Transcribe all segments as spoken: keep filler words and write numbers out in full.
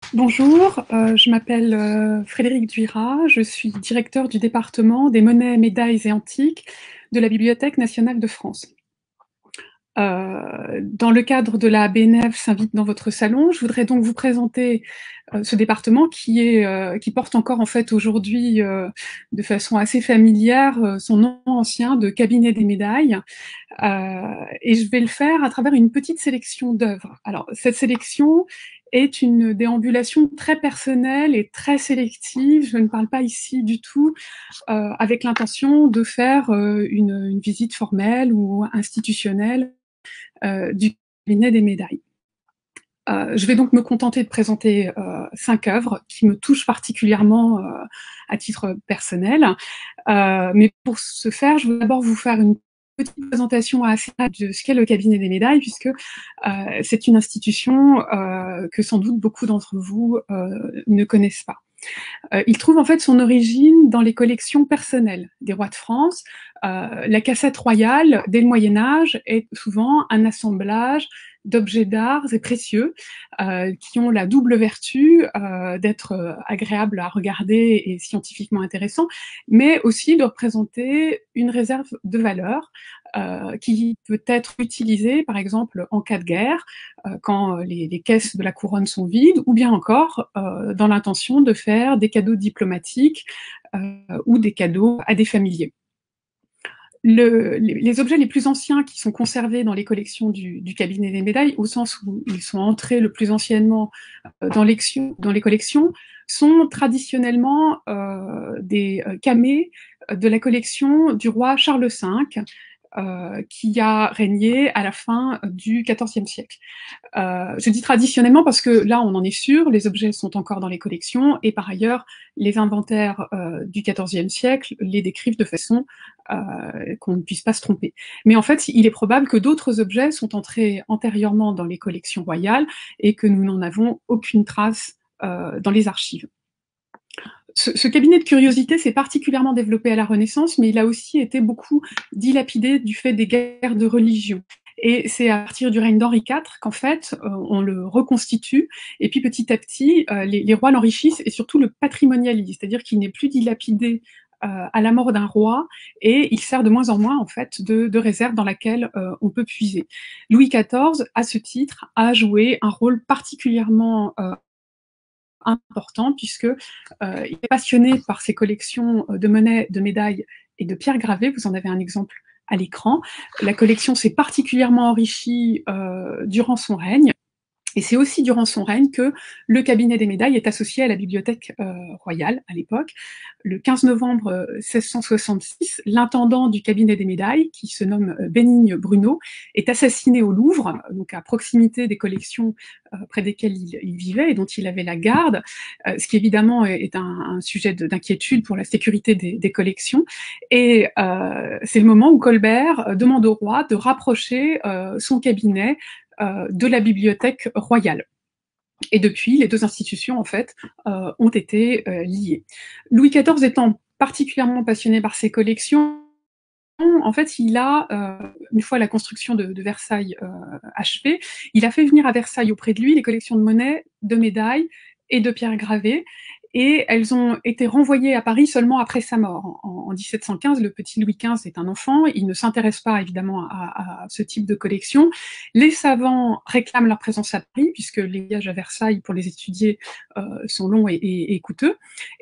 Bonjour, euh, je m'appelle euh, Frédéric Duira, je suis directeur du département des monnaies, médailles et antiques de la Bibliothèque nationale de France. Euh, dans le cadre de la B N F s'invite dans votre salon, je voudrais donc vous présenter euh, ce département qui est euh, qui porte encore en fait aujourd'hui euh, de façon assez familière euh, son nom ancien de cabinet des médailles. Euh, et je vais le faire à travers une petite sélection d'œuvres. Alors, cette sélection est une déambulation très personnelle et très sélective. Je ne parle pas ici du tout euh, avec l'intention de faire euh, une, une visite formelle ou institutionnelle euh, du cabinet des médailles. Euh, je vais donc me contenter de présenter euh, cinq œuvres qui me touchent particulièrement euh, à titre personnel. Euh, mais pour ce faire, je vais d'abord vous faire une petite présentation assez rapide de ce qu'est le cabinet des médailles, puisque euh, c'est une institution euh, que sans doute beaucoup d'entre vous euh, ne connaissent pas. Euh, il trouve en fait son origine dans les collections personnelles des rois de France. Euh, la cassette royale, dès le Moyen-Âge, est souvent un assemblage d'objets d'art et précieux euh, qui ont la double vertu euh, d'être euh, agréables à regarder et scientifiquement intéressants, mais aussi de représenter une réserve de valeur euh, qui peut être utilisée, par exemple, en cas de guerre, euh, quand les, les caisses de la couronne sont vides, ou bien encore euh, dans l'intention de faire des cadeaux diplomatiques euh, ou des cadeaux à des familiers. Le, les, les objets les plus anciens qui sont conservés dans les collections du, du cabinet des médailles, au sens où ils sont entrés le plus anciennement euh, dans, dans les collections, sont traditionnellement euh, des euh, camées de la collection du roi Charles cinq, euh, qui a régné à la fin du quatorzième siècle. Euh, je dis traditionnellement parce que là, on en est sûr, les objets sont encore dans les collections, et par ailleurs, les inventaires euh, du quatorzième siècle les décrivent de façon euh, qu'on ne puisse pas se tromper. Mais en fait, il est probable que d'autres objets sont entrés antérieurement dans les collections royales et que nous n'en avons aucune trace euh, dans les archives. Ce, ce cabinet de curiosité s'est particulièrement développé à la Renaissance, mais il a aussi été beaucoup dilapidé du fait des guerres de religion. Et c'est à partir du règne d'Henri quatre qu'en fait, euh, on le reconstitue, et puis petit à petit, euh, les, les rois l'enrichissent, et surtout le patrimonialisent, c'est-à-dire qu'il n'est plus dilapidé euh, à la mort d'un roi, et il sert de moins en moins en fait de, de réserve dans laquelle euh, on peut puiser. Louis quatorze, à ce titre, a joué un rôle particulièrement euh, important, puisque euh, il est passionné par ses collections de monnaies, de médailles et de pierres gravées. Vous en avez un exemple à l'écran. La collection s'est particulièrement enrichie euh, durant son règne. Et c'est aussi durant son règne que le cabinet des médailles est associé à la bibliothèque euh, royale à l'époque. Le quinze novembre euh, seize cent soixante-six, l'intendant du cabinet des médailles, qui se nomme euh, Bénigne Bruno, est assassiné au Louvre, donc à proximité des collections euh, près desquelles il, il vivait et dont il avait la garde, euh, ce qui évidemment est un, un sujet d'inquiétude pour la sécurité des, des collections. Et euh, c'est le moment où Colbert demande au roi de rapprocher euh, son cabinet de la bibliothèque royale. Et depuis, les deux institutions, en fait, euh, ont été euh, liées. Louis quatorze étant particulièrement passionné par ses collections, en fait, il a, euh, une fois la construction de, de Versailles euh, achevée, il a fait venir à Versailles auprès de lui les collections de monnaies, de médailles et de pierres gravées, et elles ont été renvoyées à Paris seulement après sa mort. En, en dix-sept cent quinze, le petit Louis quinze est un enfant, il ne s'intéresse pas évidemment à, à ce type de collection. Les savants réclament leur présence à Paris, puisque les voyages à Versailles pour les étudier euh, sont longs et, et, et coûteux.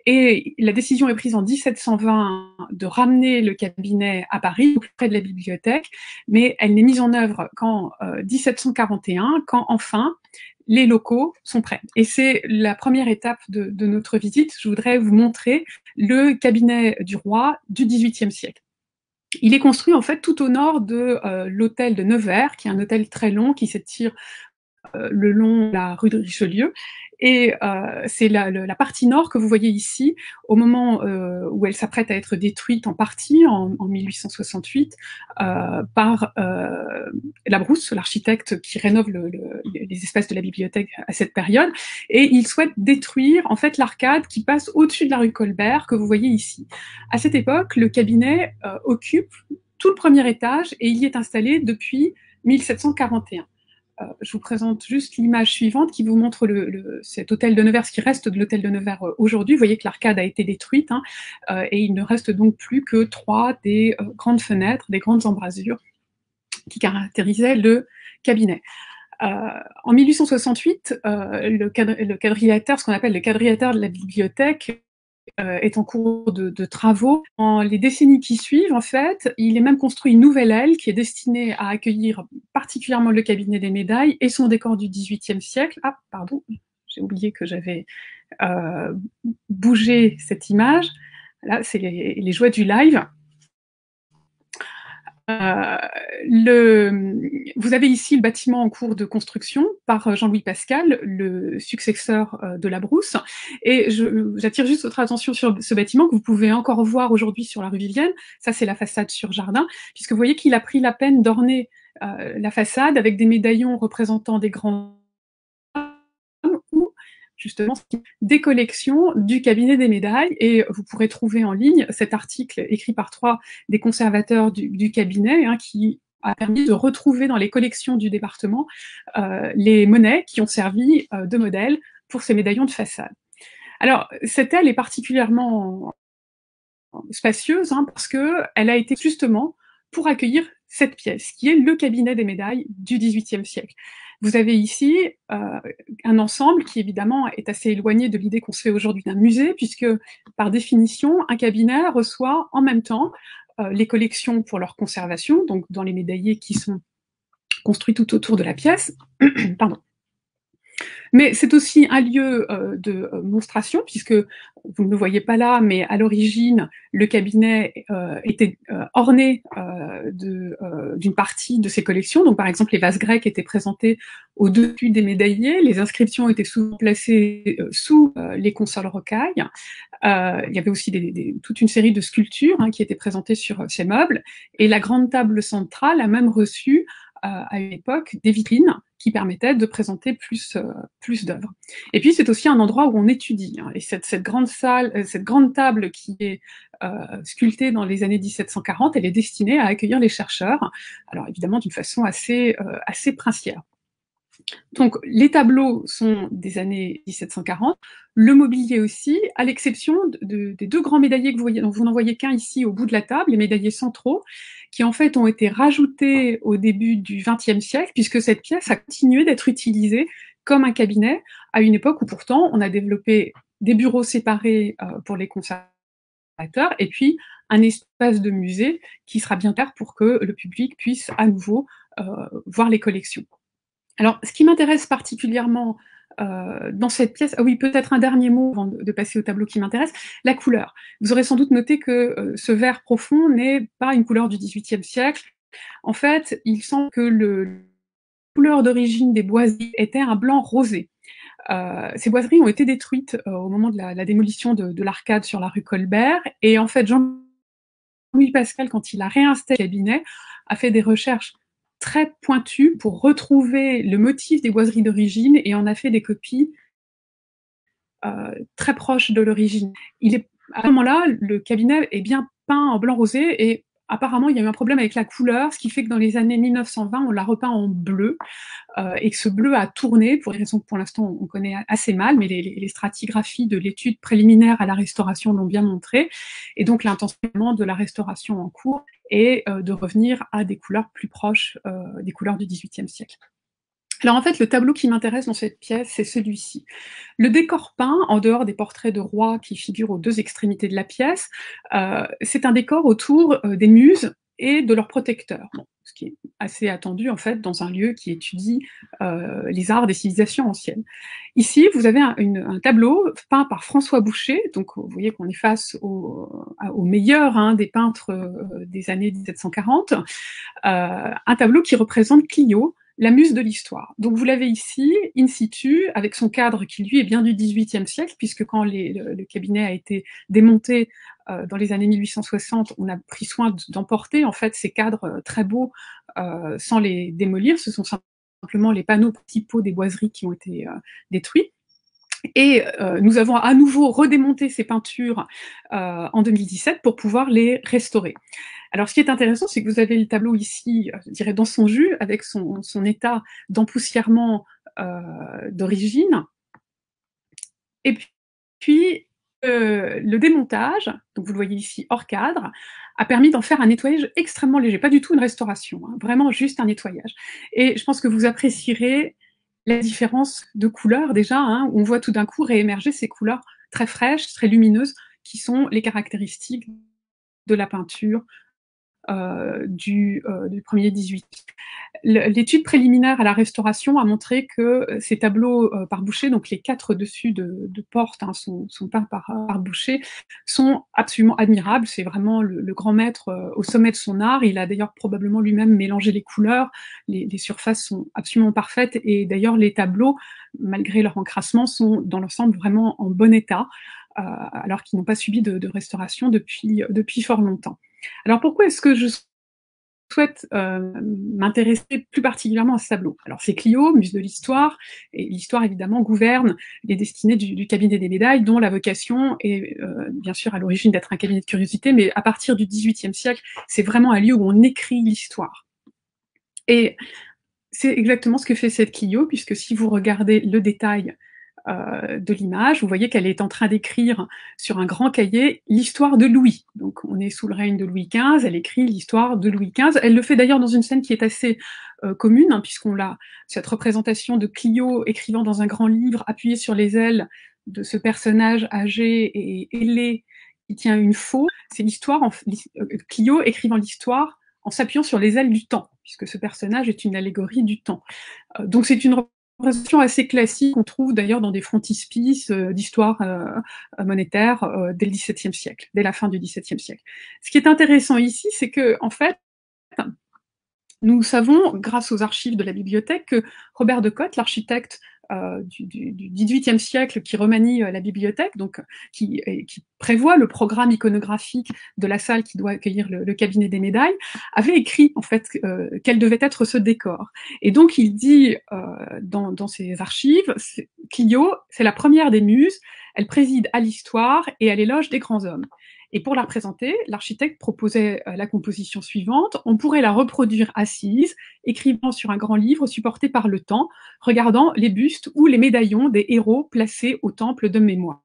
Et la décision est prise en dix-sept cent vingt de ramener le cabinet à Paris, auprès de la bibliothèque, mais elle n'est mise en œuvre qu'en euh, dix-sept cent quarante et un, quand enfin les locaux sont prêts. Et c'est la première étape de, de notre visite. Je voudrais vous montrer le cabinet du roi du dix-huitième siècle. Il est construit en fait tout au nord de euh, l'hôtel de Nevers, qui est un hôtel très long qui s'étire euh, le long de la rue de Richelieu. Et euh, c'est la, la partie nord que vous voyez ici, au moment euh, où elle s'apprête à être détruite en partie, en, en mille huit cent soixante-huit, euh, par euh, Labrousse, l'architecte qui rénove le, le, les espaces de la bibliothèque à cette période. Et il souhaite détruire en fait l'arcade qui passe au-dessus de la rue Colbert, que vous voyez ici. À cette époque, le cabinet euh, occupe tout le premier étage et il y est installé depuis mille sept cent quarante et un. Euh, je vous présente juste l'image suivante qui vous montre le, le, cet hôtel de Nevers, ce qui reste de l'hôtel de Nevers euh, aujourd'hui. Vous voyez que l'arcade a été détruite, hein, euh, et il ne reste donc plus que trois des euh, grandes fenêtres, des grandes embrasures qui caractérisaient le cabinet. Euh, en mille huit cent soixante-huit, euh, le, quadri le quadrilatère, ce qu'on appelle le quadrilatère de la bibliothèque, euh, est en cours de, de travaux. Dans les décennies qui suivent, en fait, il est même construit une nouvelle aile qui est destinée à accueillir particulièrement le cabinet des médailles et son décor du dix-huitième siècle. Ah, pardon, j'ai oublié que j'avais euh, bougé cette image. Là, c'est les, les joies du live. Euh, le, vous avez ici le bâtiment en cours de construction par Jean-Louis Pascal, le successeur euh, de la Brousse, et j'attire juste votre attention sur ce bâtiment que vous pouvez encore voir aujourd'hui sur la rue Vivienne. Ça, c'est la façade sur jardin, puisque vous voyez qu'il a pris la peine d'orner euh, la façade avec des médaillons représentant des grands hommes ou justement des collections du cabinet des médailles, et vous pourrez trouver en ligne cet article écrit par trois des conservateurs du, du cabinet, hein, qui a permis de retrouver dans les collections du département euh, les monnaies qui ont servi euh, de modèle pour ces médaillons de façade. Alors, cette aile est particulièrement spacieuse, hein, parce qu'elle a été justement pour accueillir cette pièce, qui est le cabinet des médailles du dix-huitième siècle. Vous avez ici euh, un ensemble qui, évidemment, est assez éloigné de l'idée qu'on se fait aujourd'hui d'un musée, puisque, par définition, un cabinet reçoit en même temps euh, les collections pour leur conservation, donc dans les médaillés qui sont construits tout autour de la pièce, pardon. Mais c'est aussi un lieu euh, de euh, monstration, puisque vous ne le voyez pas là, mais à l'origine, le cabinet euh, était euh, orné euh, d'une euh, partie de ses collections. Donc, par exemple, les vases grecs étaient présentés au-dessus des médaillés, les inscriptions étaient souvent placées euh, sous euh, les consoles rocailles. Euh, il y avait aussi des, des, toute une série de sculptures, hein, qui étaient présentées sur euh, ces meubles. Et la grande table centrale a même reçu, euh, à une époque, des vitrines qui permettait de présenter plus, euh, plus d'œuvres. Et puis c'est aussi un endroit où on étudie, hein, et cette, cette grande salle, euh, cette grande table qui est euh, sculptée dans les années mille sept cent quarante, elle est destinée à accueillir les chercheurs, alors évidemment d'une façon assez, euh, assez princière. Donc les tableaux sont des années mille sept cent quarante, le mobilier aussi, à l'exception de, de, des deux grands médaillés que vous voyez, donc vous n'en voyez qu'un ici au bout de la table, les médaillés centraux, qui en fait ont été rajoutés au début du vingtième siècle, puisque cette pièce a continué d'être utilisée comme un cabinet, à une époque où pourtant on a développé des bureaux séparés euh, pour les conservateurs, et puis un espace de musée qui sera bien clair pour que le public puisse à nouveau euh, voir les collections. Alors, ce qui m'intéresse particulièrement euh, dans cette pièce, ah oui, peut-être un dernier mot avant de, de passer au tableau qui m'intéresse, la couleur. Vous aurez sans doute noté que euh, ce vert profond n'est pas une couleur du dix-huitième siècle. En fait, il semble que le, la couleur d'origine des boiseries était un blanc rosé. Euh, ces boiseries ont été détruites euh, au moment de la, la démolition de, de l'arcade sur la rue Colbert, et en fait, Jean-Louis Pascal, quand il a réinstallé le cabinet, a fait des recherches très pointu pour retrouver le motif des boiseries d'origine et en a fait des copies euh, très proches de l'origine. Il est à ce moment-là, le cabinet est bien peint en blanc rosé et apparemment il y a eu un problème avec la couleur, ce qui fait que dans les années mille neuf cent vingt, on l'a repeint en bleu euh, et que ce bleu a tourné pour des raisons que pour l'instant on connaît assez mal, mais les, les stratigraphies de l'étude préliminaire à la restauration l'ont bien montré, et donc l'intention de la restauration en cours et euh, de revenir à des couleurs plus proches euh, des couleurs du dix-huitième siècle. Alors en fait, le tableau qui m'intéresse dans cette pièce, c'est celui-ci. Le décor peint, en dehors des portraits de rois qui figurent aux deux extrémités de la pièce, euh, c'est un décor autour euh, des muses et de leurs protecteurs, bon, ce qui est assez attendu en fait dans un lieu qui étudie euh, les arts des civilisations anciennes. Ici, vous avez un, une, un tableau peint par François Boucher, donc vous voyez qu'on est face au, au meilleur hein, des peintres euh, des années mille sept cent quarante, euh, un tableau qui représente Clio, la muse de l'histoire. Donc vous l'avez ici, in situ, avec son cadre qui lui est bien du dix-huitième siècle, puisque quand les, le, le cabinet a été démonté euh, dans les années mille huit cent soixante, on a pris soin d'emporter en fait ces cadres euh, très beaux euh, sans les démolir. Ce sont simplement les panneaux principaux des boiseries qui ont été euh, détruits. Et euh, nous avons à nouveau redémonté ces peintures euh, en deux mille dix-sept pour pouvoir les restaurer. Alors ce qui est intéressant, c'est que vous avez le tableau ici, je dirais dans son jus, avec son son état d'empoussièrement, heu, d'origine et puis, heu, le démontage, donc vous le voyez ici hors cadre, a permis d'en faire un nettoyage extrêmement léger. Pas du tout une restauration, hein, vraiment juste un nettoyage et je pense que vous apprécierez la différence de couleurs déjà, hein, où on voit tout d'un coup réémerger ces couleurs très fraîches, très lumineuses, qui sont les caractéristiques de la peinture, heu, du, heu, du premier dix-huit. Le l'étude préliminaire à la restauration a montré que ces tableaux, heu, par Boucher, donc les quatre dessus de de porte, hein, sont sont peints par, par Boucher, sont absolument admirables. C'est vraiment le le grand maître, heu, au sommet de son art. Il a d'ailleurs probablement lui-même mélangé les couleurs. Les les surfaces sont absolument parfaites et d'ailleurs les tableaux, malgré leur encrassement, sont dans l'ensemble vraiment en bon état, heu, alors qu'ils n'ont pas subi de de restauration depuis, depuis fort longtemps. Alors pourquoi est-ce que je souhaite, heu, m'intéresser plus particulièrement à ce tableau? Alors c'est Clio, muse de l'histoire, et l'histoire évidemment gouverne les destinées du du cabinet des médailles, dont la vocation est, heu, bien sûr à l'origine d'être un cabinet de curiosité, mais à partir du dix-huitième siècle, c'est vraiment un lieu où on écrit l'histoire. Et c'est exactement ce que fait cette Clio, puisque si vous regardez le détail, heu, de l'image, vous voyez qu'elle est en train d'écrire sur un grand cahier l'histoire de Louis. Donc on est sous le règne de Louis quinze, elle écrit l'histoire de Louis quinze. Elle le fait d'ailleurs dans une scène qui est assez, heu, commune, hein, puisqu'on l'a cette représentation de Clio écrivant dans un grand livre, appuyée sur les ailes de ce personnage âgé et ailé qui tient une faux. C'est l'histoire en f l'his heu, Clio écrivant l'histoire en s'appuyant sur les ailes du temps, puisque ce personnage est une allégorie du temps. Heu, donc c'est une représentation assez classique qu'on trouve d'ailleurs dans des frontispices, heu, d'histoire, heu, monétaire, heu, dès le dix-septième siècle, dès la fin du dix-septième siècle. Ce qui est intéressant ici, c'est qu'en fait, nous savons, grâce aux archives de la bibliothèque, que Robert de Cotte, l'architecte, heu, du du du dix-huitième siècle qui remanie, heu, la bibliothèque, donc qui et qui prévoit le programme iconographique de la salle qui doit accueillir le le cabinet des médailles, avait écrit en fait, heu, quel devait être ce décor. Et donc il dit, heu, dans dans ses archives, c'est Clio, c'est la première des muses, elle préside à l'histoire et à l'éloge des grands hommes. Et pour la représenter, l'architecte proposait, heu, la composition suivante: on pourrait la reproduire assise, écrivant sur un grand livre supporté par le temps, regardant les bustes ou les médaillons des héros placés au temple de mémoire.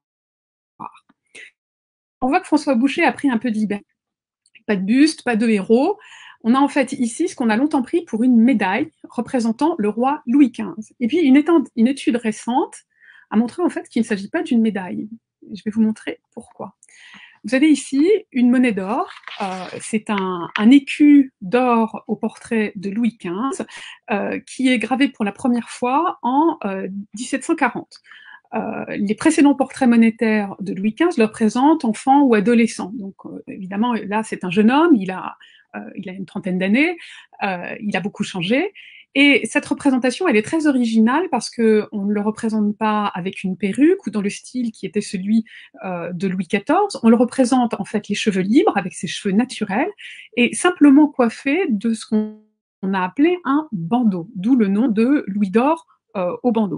On voit que François Boucher a pris un peu de liberté. Pas de buste, pas de héros. On a en fait ici ce qu'on a longtemps pris pour une médaille représentant le roi Louis quinze. Et puis une, étude, une étude récente a montré en fait qu'il ne s'agit pas d'une médaille. Je vais vous montrer pourquoi. Vous avez ici une monnaie d'or, euh, c'est un, un écu d'or au portrait de Louis quinze, euh, qui est gravé pour la première fois en euh, dix-sept cent quarante. Euh, les précédents portraits monétaires de Louis quinze le représentent enfant ou adolescent. Donc euh, évidemment, là c'est un jeune homme, il a, euh, il a une trentaine d'années, euh, il a beaucoup changé. Et cette représentation, elle est très originale parce que on ne le représente pas avec une perruque ou dans le style qui était celui euh, de Louis quatorze. On le représente en fait les cheveux libres, avec ses cheveux naturels, et simplement coiffé de ce qu'on a appelé un bandeau, d'où le nom de Louis d'or euh, au bandeau.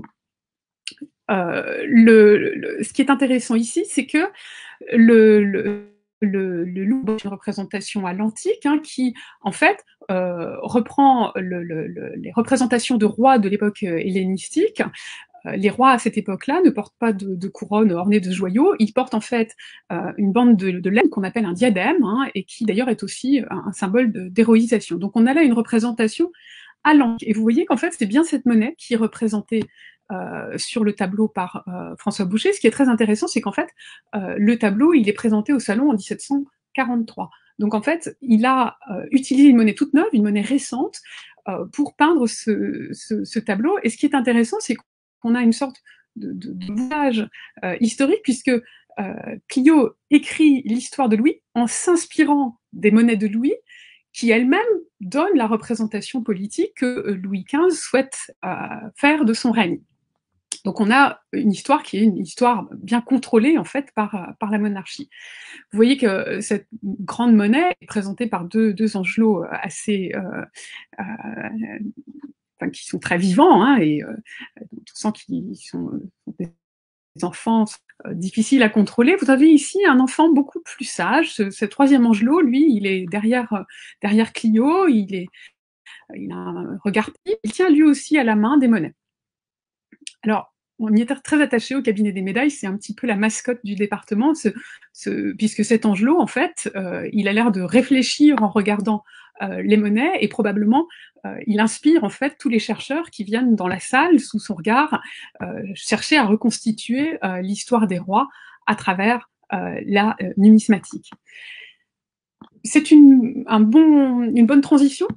Euh, le, le, ce qui est intéressant ici, c'est que le, le, le, le loup est une représentation à l'antique, hein, qui en fait euh, reprend le, le, le, les représentations de rois de l'époque hellénistique. Les rois à cette époque-là ne portent pas de, de couronne ornée de joyaux, ils portent en fait euh, une bande de, de laine qu'on appelle un diadème, hein, et qui d'ailleurs est aussi un, un symbole d'héroïsation. Donc on a là une représentation à l'antique. Et vous voyez qu'en fait c'est bien cette monnaie qui est représentée euh, sur le tableau par euh, François Boucher. Ce qui est très intéressant, c'est qu'en fait euh, le tableau il est présenté au salon en dix-sept cent quarante-trois. Donc en fait il a euh, utilisé une monnaie toute neuve, une monnaie récente, euh, pour peindre ce, ce, ce tableau. Et ce qui est intéressant, c'est qu'on a une sorte de, de, de voyage euh, historique, puisque euh, Clio écrit l'histoire de Louis en s'inspirant des monnaies de Louis, qui elle-même donne la représentation politique que Louis quinze souhaite euh, faire de son règne. Donc on a une histoire qui est une histoire bien contrôlée en fait par, par la monarchie. Vous voyez que cette grande monnaie est présentée par deux, deux angelots assez euh, euh, enfin, qui sont très vivants, hein, et euh, on sent qu'ils sont, sont enfants euh, difficiles à contrôler. Vous avez ici un enfant beaucoup plus sage. Ce, ce troisième Angelot, lui, il est derrière, euh, derrière Clio, il, est, il a un regard petit, il tient lui aussi à la main des monnaies. Alors, on y est très attaché au cabinet des médailles, c'est un petit peu la mascotte du département, ce, ce, puisque cet Angelot, en fait, euh, il a l'air de réfléchir en regardant euh, les monnaies, et probablement, euh, il inspire en fait tous les chercheurs qui viennent dans la salle, sous son regard, euh, chercher à reconstituer euh, l'histoire des rois à travers euh, la euh, numismatique. C'est une, un bon, une bonne transition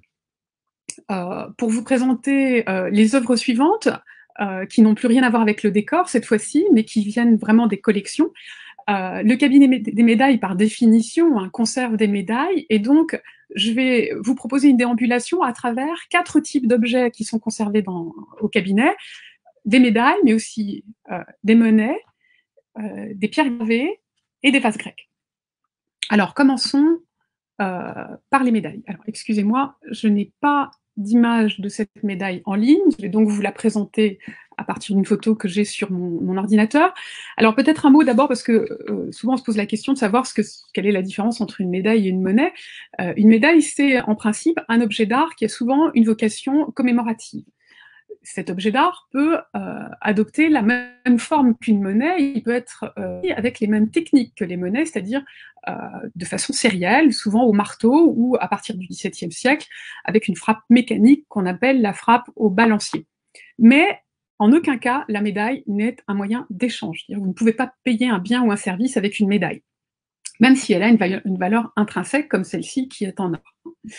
euh, pour vous présenter euh, les œuvres suivantes, Euh, qui n'ont plus rien à voir avec le décor cette fois-ci, mais qui viennent vraiment des collections. Euh, le cabinet des médailles, par définition, hein, conserve des médailles, et donc je vais vous proposer une déambulation à travers quatre types d'objets qui sont conservés dans, au cabinet, des médailles, mais aussi euh, des monnaies, euh, des pierres gravées et des vases grecs. Alors, commençons euh, par les médailles. Alors, excusez-moi, je n'ai pas d'image de cette médaille en ligne, je vais donc vous la présenter à partir d'une photo que j'ai sur mon, mon ordinateur. Alors peut-être un mot d'abord, parce que euh, souvent on se pose la question de savoir ce que, quelle est la différence entre une médaille et une monnaie. Euh, une médaille, c'est en principe un objet d'art qui a souvent une vocation commémorative. Cet objet d'art peut euh, adopter la même forme qu'une monnaie, il peut être euh, avec les mêmes techniques que les monnaies, c'est-à-dire euh, de façon sérielle, souvent au marteau, ou à partir du dix-septième siècle, avec une frappe mécanique qu'on appelle la frappe au balancier. Mais en aucun cas, la médaille n'est un moyen d'échange. Vous ne pouvez pas payer un bien ou un service avec une médaille, même si elle a une valeur, une valeur intrinsèque comme celle-ci qui est en or.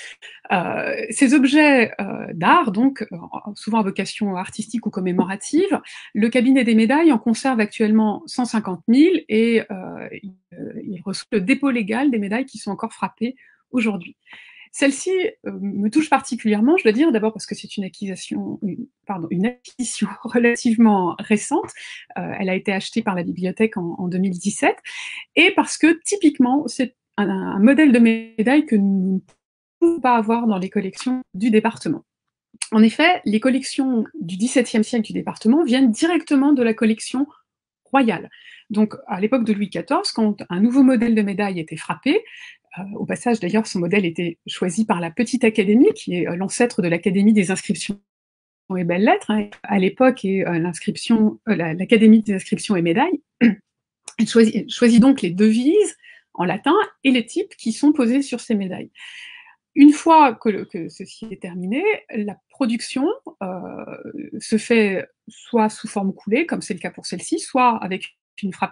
Euh, ces objets euh, d'art, donc euh, souvent à vocation artistique ou commémorative, le cabinet des médailles en conserve actuellement cent cinquante mille, et euh, il, il reçoit le dépôt légal des médailles qui sont encore frappées aujourd'hui. Celle-ci euh, me touche particulièrement, je dois dire, d'abord parce que c'est une acquisition, une, pardon, une acquisition relativement récente. Euh, elle a été achetée par la bibliothèque en, en deux mille dix-sept, et parce que typiquement, c'est un, un modèle de médaille que nous ne pouvons pas avoir dans les collections du département. En effet, les collections du dix-septième siècle du département viennent directement de la collection royale. Donc, à l'époque de Louis quatorze, quand un nouveau modèle de médaille était frappé, euh, au passage d'ailleurs, ce modèle était choisi par la Petite Académie, qui est euh, l'ancêtre de l'Académie des inscriptions et belles-lettres, hein, à l'époque, et euh, l'inscription, euh, l'Académie des inscriptions et médailles. Elle choisit, elle choisit donc les devises en latin et les types qui sont posés sur ces médailles. Une fois que, le, que ceci est terminé, la production euh, se fait soit sous forme coulée, comme c'est le cas pour celle-ci, soit avec une frappe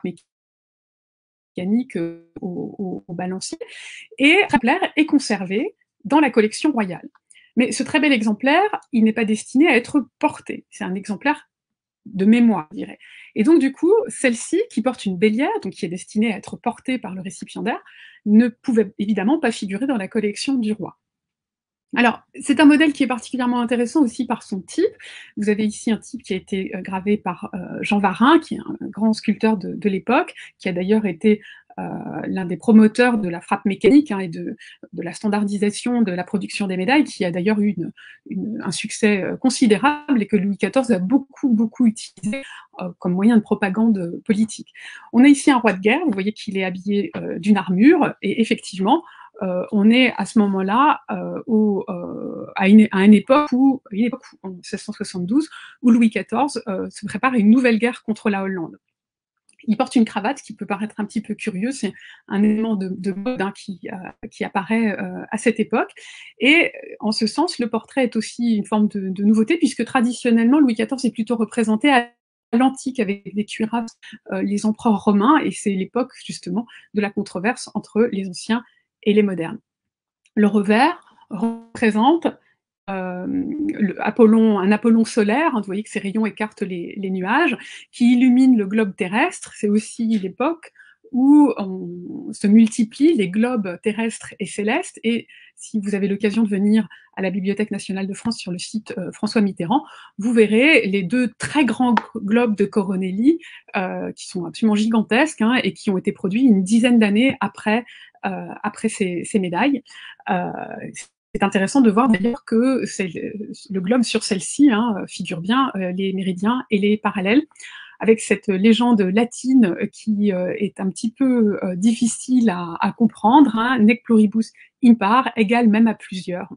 mécanique euh, au, au, au balancier, et l'exemplaire est conservé dans la collection royale. Mais ce très bel exemplaire, il n'est pas destiné à être porté. C'est un exemplaire de mémoire, je dirais. Et donc, du coup, celle-ci, qui porte une bélière, donc qui est destinée à être portée par le récipiendaire, ne pouvait évidemment pas figurer dans la collection du roi. Alors, c'est un modèle qui est particulièrement intéressant aussi par son type. Vous avez ici un type qui a été gravé par euh, Jean Varin, qui est un grand sculpteur de, de l'époque, qui a d'ailleurs été euh, l'un des promoteurs de la frappe mécanique, hein, et de, de la standardisation de la production des médailles, qui a d'ailleurs eu une, une, un succès considérable et que Louis quatorze a beaucoup, beaucoup utilisé euh, comme moyen de propagande politique. On a ici un roi de guerre, vous voyez qu'il est habillé euh, d'une armure, et effectivement, Euh, on est à ce moment-là euh, euh, à, une, à une époque où, une époque où, en seize cent soixante-douze, où Louis quatorze euh, se prépare à une nouvelle guerre contre la Hollande. Il porte une cravate qui peut paraître un petit peu curieux, c'est un élément de, de mode, hein, qui, euh, qui apparaît euh, à cette époque. Et en ce sens, le portrait est aussi une forme de, de nouveauté, puisque traditionnellement, Louis quatorze est plutôt représenté à l'antique avec les cuirasses, euh, les empereurs romains, et c'est l'époque justement de la controverse entre les anciens et les modernes. Le revers représente euh, le Apollon, un Apollon solaire, hein, vous voyez que ces rayons écartent les, les nuages, qui illumine le globe terrestre. C'est aussi l'époque où on se multiplient les globes terrestres et célestes, et si vous avez l'occasion de venir à la Bibliothèque nationale de France sur le site euh, François Mitterrand, vous verrez les deux très grands globes de Coronelli, euh, qui sont absolument gigantesques, hein, et qui ont été produits une dizaine d'années après, euh, après ces, ces médailles. Euh, c'est intéressant de voir d'ailleurs que le globe sur celle-ci, hein, figure bien euh, les méridiens et les parallèles. avec cette légende latine qui euh, est un petit peu euh, difficile à, à comprendre, hein, nec pluribus impar, égale même à plusieurs.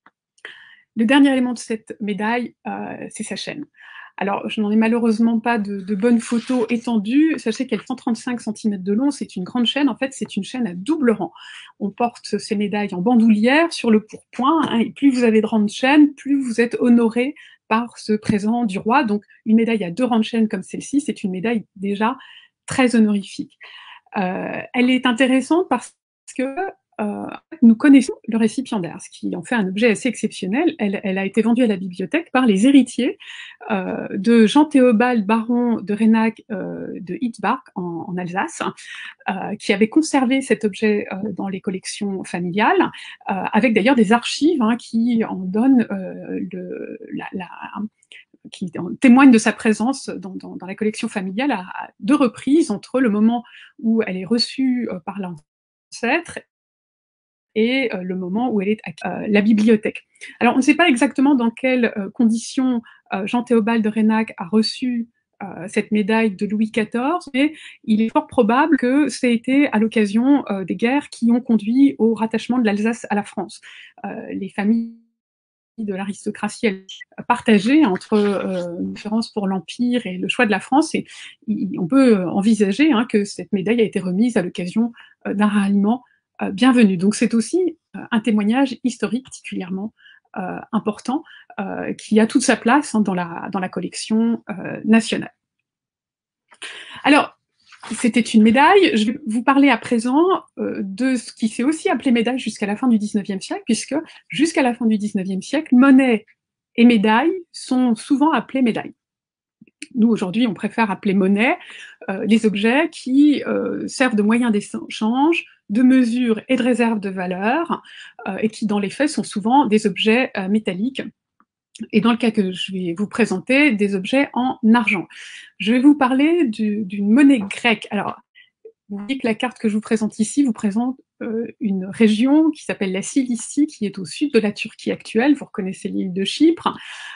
Le dernier élément de cette médaille, euh, c'est sa chaîne. Alors, je n'en ai malheureusement pas de, de bonnes photos étendues. Sachez qu'elle fait cent trente-cinq centimètres de long, c'est une grande chaîne. En fait, c'est une chaîne à double rang. On porte ces médailles en bandoulière sur le pourpoint, hein, et plus vous avez de rangs de chaîne, plus vous êtes honoré par ce présent du roi. Donc, une médaille à deux rangs de chaîne comme celle-ci, c'est une médaille déjà très honorifique. Euh, elle est intéressante parce que euh, nous connaissons le récipiendaire, ce qui en fait un objet assez exceptionnel. Elle, elle a été vendue à la bibliothèque par les héritiers euh, de Jean Théobald, baron de Rhénac euh, de Hittbach en, en Alsace, euh, qui avait conservé cet objet euh, dans les collections familiales, euh, avec d'ailleurs des archives hein, qui en donnent euh, le, la, la qui témoigne de sa présence dans, dans, dans la collection familiale à, à deux reprises, entre le moment où elle est reçue euh, par l'ancêtre et euh, le moment où elle est à euh, la bibliothèque. Alors, on ne sait pas exactement dans quelles euh, conditions euh, Jean Théobald de Rhénac a reçu euh, cette médaille de Louis quatorze, mais il est fort probable que ça a été à l'occasion euh, des guerres qui ont conduit au rattachement de l'Alsace à la France. Euh, les familles de l'aristocratie partagée entre euh, une préférence pour l'Empire et le choix de la France, et y, on peut envisager hein, que cette médaille a été remise à l'occasion euh, d'un ralliement euh, bienvenu. Donc c'est aussi euh, un témoignage historique particulièrement euh, important euh, qui a toute sa place hein, dans, la, dans la collection euh, nationale. Alors, c'était une médaille. Je vais vous parler à présent euh, de ce qui s'est aussi appelé médaille jusqu'à la fin du dix-neuvième siècle, puisque jusqu'à la fin du dix-neuvième siècle, monnaie et médaille sont souvent appelées médailles. Nous, aujourd'hui, on préfère appeler monnaie euh, les objets qui euh, servent de moyen d'échange, de mesure et de réserve de valeur, euh, et qui, dans les faits, sont souvent des objets euh, métalliques. Et dans le cas que je vais vous présenter, des objets en argent. Je vais vous parler d'une monnaie grecque. Alors, vous voyez que la carte que je vous présente ici vous présente euh, une région qui s'appelle la Cilicie, qui est au sud de la Turquie actuelle. Vous reconnaissez l'île de Chypre.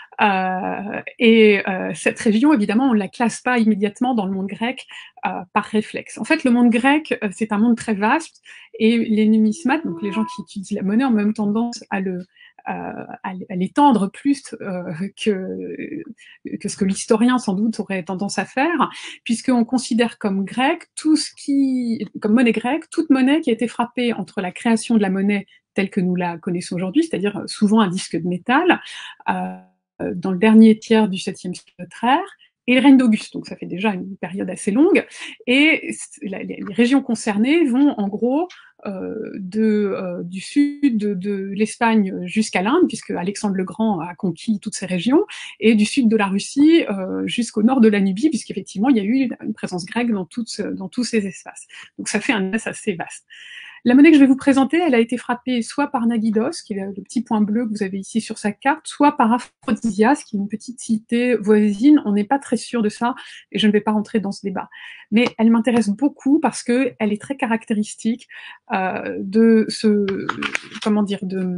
Euh, et euh, cette région, évidemment, on ne la classe pas immédiatement dans le monde grec euh, par réflexe. En fait, le monde grec, euh, c'est un monde très vaste, et les numismates, donc les gens qui utilisent la monnaie, ont même tendance à le Euh, à l'étendre plus euh, que, que ce que l'historien sans doute aurait tendance à faire, puisqu'on considère comme grec tout ce qui, comme monnaie grecque, toute monnaie qui a été frappée entre la création de la monnaie telle que nous la connaissons aujourd'hui, c'est-à-dire souvent un disque de métal, euh, dans le dernier tiers du septième siècle de notre ère, et le règne d'Auguste, donc ça fait déjà une période assez longue, et les régions concernées vont en gros euh, de, euh, du sud de, de l'Espagne jusqu'à l'Inde, puisque Alexandre le Grand a conquis toutes ces régions, et du sud de la Russie euh, jusqu'au nord de la Nubie, puisqu'effectivement il y a eu une présence grecque dans, toutes, dans tous ces espaces. Donc ça fait un espace assez vaste. La monnaie que je vais vous présenter, elle a été frappée soit par Nagidos, qui est le petit point bleu que vous avez ici sur sa carte, soit par Aphrodisias, qui est une petite cité voisine. On n'est pas très sûr de ça, et je ne vais pas rentrer dans ce débat. Mais elle m'intéresse beaucoup parce que elle est très caractéristique euh, de ce, comment dire, de,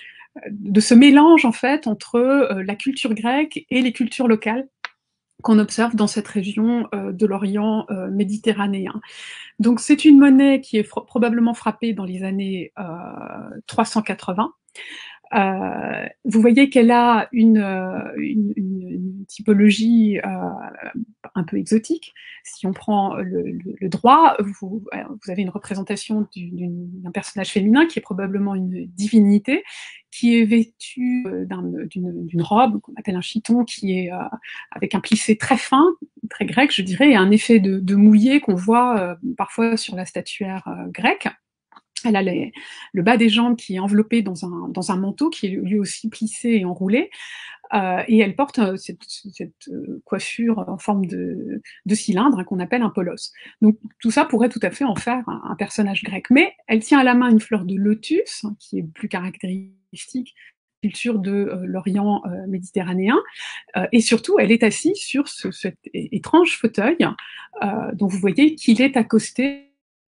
de ce mélange en fait entre euh, la culture grecque et les cultures locales qu'on observe dans cette région euh, de l'Orient euh, méditerranéen. Donc c'est une monnaie qui est fr probablement frappée dans les années euh, trois cent quatre-vingts. Euh, vous voyez qu'elle a une, une, une, une typologie euh, un peu exotique. Si on prend le, le, le droit, vous, vous avez une représentation d'un personnage féminin qui est probablement une divinité, qui est vêtue d'une robe qu'on appelle un chiton, qui est euh, avec un plissé très fin, très grec, je dirais, et un effet de, de mouillé qu'on voit euh, parfois sur la statuaire euh, grecque. Elle a les, le bas des jambes qui est enveloppé dans un, dans un manteau qui est lui aussi plissé et enroulé, euh, et elle porte euh, cette, cette coiffure en forme de, de cylindre hein, qu'on appelle un polos. Donc tout ça pourrait tout à fait en faire un, un personnage grec. Mais elle tient à la main une fleur de lotus, hein, qui est plus caractéristique culture de euh, l'Orient euh, méditerranéen, euh, et surtout elle est assise sur ce, cet étrange fauteuil euh, dont vous voyez qu'il est accosté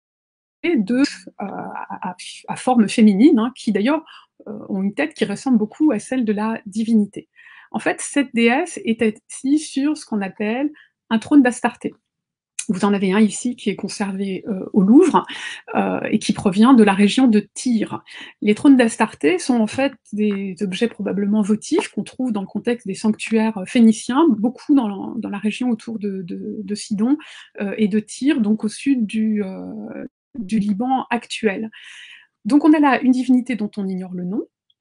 de euh, à, à forme féminine, hein, qui d'ailleurs euh, ont une tête qui ressemble beaucoup à celle de la divinité. En fait, cette déesse est assise sur ce qu'on appelle un trône d'Astarté. Vous en avez un ici qui est conservé euh, au Louvre euh, et qui provient de la région de Tyr. Les trônes d'Astarté sont en fait des objets probablement votifs qu'on trouve dans le contexte des sanctuaires phéniciens, beaucoup dans la, dans la région autour de, de, de Sidon euh, et de Tyr, donc au sud du, euh, du Liban actuel. Donc on a là une divinité dont on ignore le nom,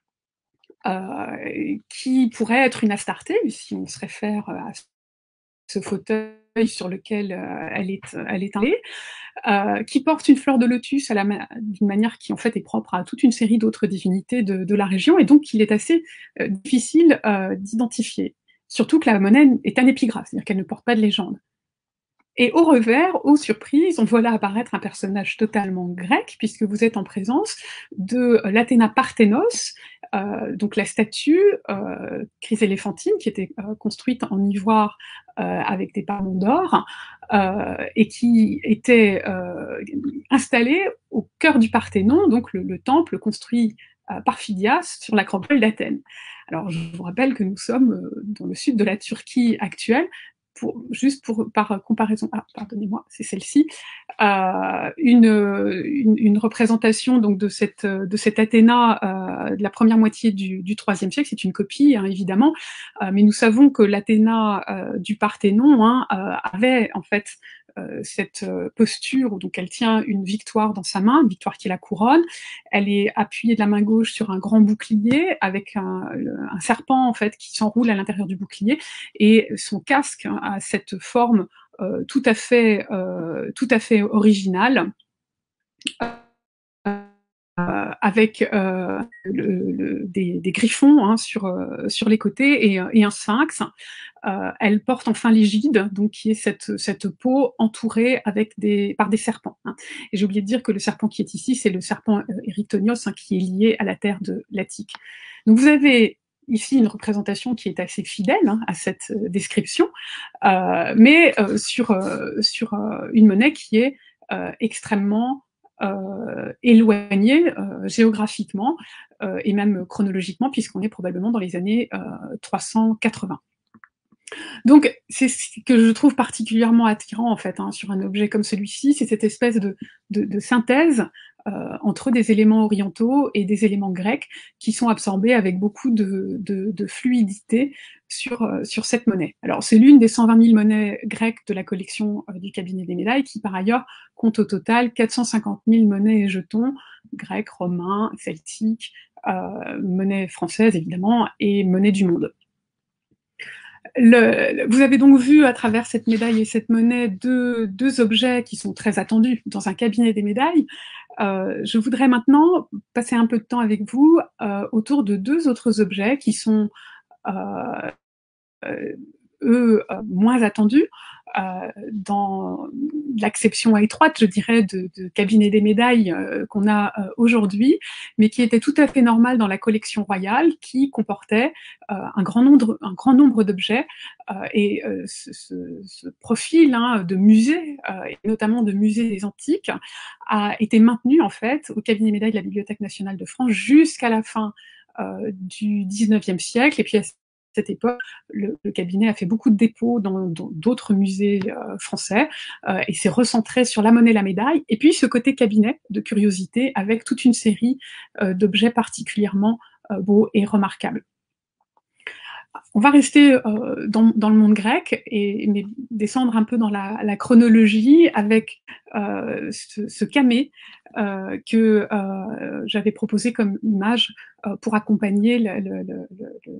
euh, qui pourrait être une Astarté, si on se réfère à ce fauteuil sur lequel euh, elle est, elle est installée, euh, qui porte une fleur de lotus à la ma d'une manière qui en fait est propre à toute une série d'autres divinités de, de la région, et donc il est assez euh, difficile euh, d'identifier. Surtout que la monnaie est un épigraphe, c'est-à-dire qu'elle ne porte pas de légende. Et au revers, aux surprises, on voit là apparaître un personnage totalement grec, puisque vous êtes en présence de l'Athéna Parthénos, euh, donc la statue euh, chryséléphantine, qui était euh, construite en ivoire euh, avec des parements d'or, euh, et qui était euh, installée au cœur du Parthénon, donc le, le temple construit euh, par Phidias sur l'acropole d'Athènes. Alors je vous rappelle que nous sommes euh, dans le sud de la Turquie actuelle. Pour, juste pour, par comparaison, ah, pardonnez-moi, c'est celle-ci, euh, une, une, une représentation donc de cette, de cette Athéna euh, de la première moitié du, du troisième siècle. C'est une copie, hein, évidemment, euh, mais nous savons que l'Athéna euh, du Parthénon hein, euh, avait en fait euh, cette posture où donc elle tient une victoire dans sa main, une victoire qui est la couronne. Elle est appuyée de la main gauche sur un grand bouclier avec un, un serpent en fait qui s'enroule à l'intérieur du bouclier, et son casque hein, a cette forme euh, tout à fait, euh, tout à fait originale. Euh, avec euh, le, le, des, des griffons hein, sur, euh, sur les côtés et, et un sphinx. Euh, elle porte enfin l'égide, donc qui est cette, cette peau entourée avec des, par des serpents. Hein. Et j'ai oublié de dire que le serpent qui est ici, c'est le serpent euh, Eryctonios, hein, qui est lié à la terre de l'Attique. Donc vous avez ici une représentation qui est assez fidèle hein, à cette euh, description, euh, mais euh, sur, euh, sur euh, une monnaie qui est euh, extrêmement Euh, éloigné euh, géographiquement euh, et même chronologiquement, puisqu'on est probablement dans les années euh, trois cent quatre-vingts. Donc, c'est ce que je trouve particulièrement attirant, en fait, hein, sur un objet comme celui-ci, c'est cette espèce de, de, de synthèse euh, entre des éléments orientaux et des éléments grecs qui sont absorbés avec beaucoup de, de, de fluidité sur, euh, sur cette monnaie. Alors, c'est l'une des cent vingt mille monnaies grecques de la collection euh, du cabinet des médailles, qui, par ailleurs, compte au total quatre cent cinquante mille monnaies et jetons grecs, romains, celtiques, euh, monnaies françaises, évidemment, et monnaies du monde. Le, vous avez donc vu à travers cette médaille et cette monnaie deux, deux objets qui sont très attendus dans un cabinet des médailles. Euh, je voudrais maintenant passer un peu de temps avec vous euh, autour de deux autres objets qui sont euh, euh, eux euh, moins attendus euh, dans l'acception étroite, je dirais, de, de cabinet des médailles euh, qu'on a euh, aujourd'hui, mais qui était tout à fait normal dans la collection royale, qui comportait euh, un grand nombre, un grand nombre d'objets euh, et euh, ce, ce, ce profil hein, de musée, euh, et notamment de musée des antiques, a été maintenu en fait au cabinet des médailles de la Bibliothèque nationale de France jusqu'à la fin euh, du dix-neuvième siècle, et puis à cette époque, le, le cabinet a fait beaucoup de dépôts dans d'autres musées euh, français euh, et s'est recentré sur la monnaie, la médaille, et puis ce côté cabinet de curiosité avec toute une série euh, d'objets particulièrement euh, beaux et remarquables. On va rester euh, dans, dans le monde grec et mais descendre un peu dans la, la chronologie avec euh, ce, ce camée euh, que euh, j'avais proposé comme image euh, pour accompagner le, le, le, le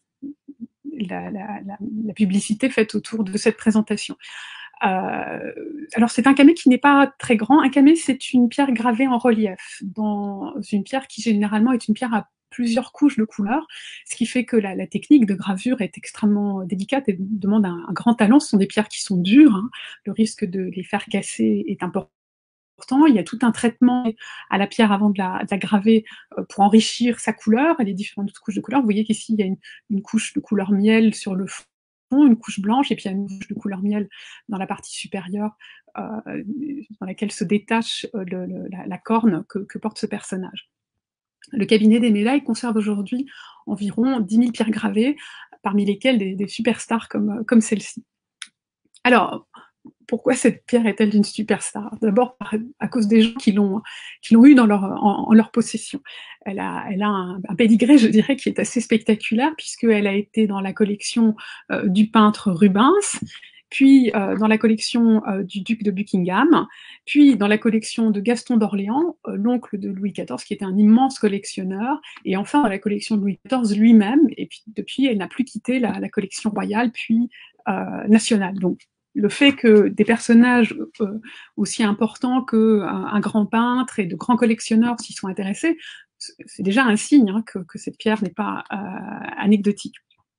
La, la, la, la publicité faite autour de cette présentation. Euh, alors c'est un camée qui n'est pas très grand. Un camée, c'est une pierre gravée en relief, dans une pierre qui généralement est une pierre à plusieurs couches de couleurs, ce qui fait que la, la technique de gravure est extrêmement délicate et demande un, un grand talent. Ce sont des pierres qui sont dures, hein. Le risque de les faire casser est important. Il y a tout un traitement à la pierre avant de la, de la graver euh, pour enrichir sa couleur et les différentes couches de couleurs. Vous voyez qu'ici, il y a une, une couche de couleur miel sur le fond, une couche blanche, et puis il y a une couche de couleur miel dans la partie supérieure, euh, dans laquelle se détache euh, le, le, la, la corne que, que porte ce personnage. Le cabinet des médailles conserve aujourd'hui environ dix mille pierres gravées, parmi lesquelles des, des superstars comme, comme celle-ci. Alors, pourquoi cette pierre est-elle une superstar? D'abord, à cause des gens qui l'ont qui l'ont eue dans leur, en, en leur possession. Elle a, elle a un, un pédigré, je dirais, qui est assez spectaculaire, puisqu'elle a été dans la collection euh, du peintre Rubens, puis euh, dans la collection euh, du duc de Buckingham, puis dans la collection de Gaston d'Orléans, euh, l'oncle de Louis quatorze, qui était un immense collectionneur, et enfin dans la collection de Louis quatorze lui-même, et puis depuis, elle n'a plus quitté la, la collection royale, puis euh, nationale. Donc, le fait que des personnages euh, aussi importants qu'un un grand peintre et de grands collectionneurs s'y sont intéressés, c'est déjà un signe hein, que, que cette pierre n'est pas euh, anecdotique.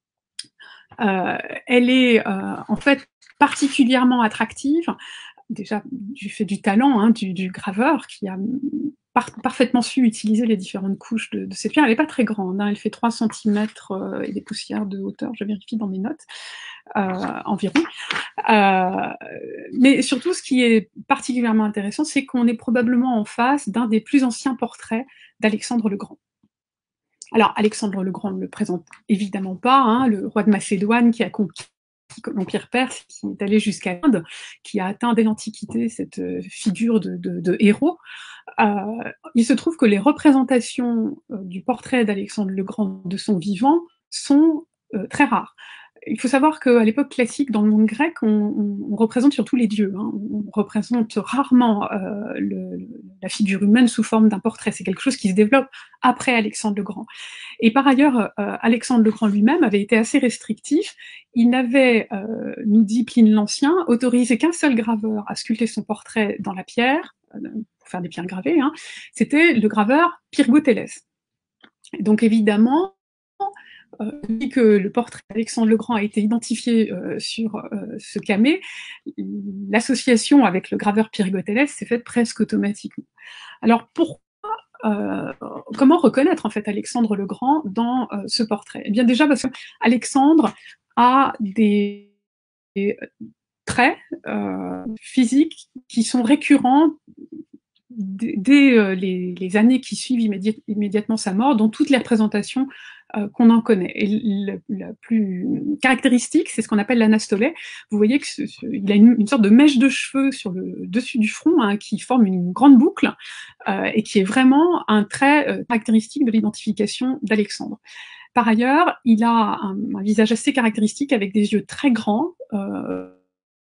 Euh, elle est euh, en fait particulièrement attractive, déjà du fait du talent hein, du, du graveur qui a par parfaitement su utiliser les différentes couches de, de cette pierre. Elle n'est pas très grande, hein, elle fait trois centimètres euh, et des poussières de hauteur, je vérifie dans mes notes, euh, environ. Euh, mais surtout, ce qui est particulièrement intéressant, c'est qu'on est probablement en face d'un des plus anciens portraits d'Alexandre le Grand. Alors, Alexandre le Grand ne le présente évidemment pas, hein, le roi de Macédoine qui a conquis l'Empire perse, qui est allé jusqu'à l'Inde, qui a atteint dès l'Antiquité cette figure de, de, de héros. Euh, il se trouve que les représentations euh, du portrait d'Alexandre le Grand de son vivant sont euh, très rares. Il faut savoir qu'à l'époque classique, dans le monde grec, on, on, on représente surtout les dieux. Hein. On représente rarement euh, le, la figure humaine sous forme d'un portrait. C'est quelque chose qui se développe après Alexandre le Grand. Et par ailleurs, euh, Alexandre le Grand lui-même avait été assez restrictif. Il n'avait, euh, nous dit Pline l'Ancien, autorisé qu'un seul graveur à sculpter son portrait dans la pierre, euh, pour faire des pierres gravées. Hein. C'était le graveur Pyrgotélès. Donc évidemment, Euh, dit que le portrait d'Alexandre le Grand a été identifié euh, sur euh, ce camée, l'association avec le graveur Pyrgotélès s'est faite presque automatiquement. Alors pourquoi, euh, comment reconnaître en fait Alexandre le Grand dans euh, ce portrait? Eh bien déjà parce que Alexandre a des, des traits euh, physiques qui sont récurrents dès euh, les, les années qui suivent immédiat, immédiatement sa mort, dans toutes les représentations euh, qu'on en connaît. Et le, la plus caractéristique, c'est ce qu'on appelle l'anastolet. Vous voyez qu'il a une, une sorte de mèche de cheveux sur le dessus du front hein, qui forme une grande boucle euh, et qui est vraiment un trait euh, caractéristique de l'identification d'Alexandre. Par ailleurs, il a un, un visage assez caractéristique avec des yeux très grands, euh,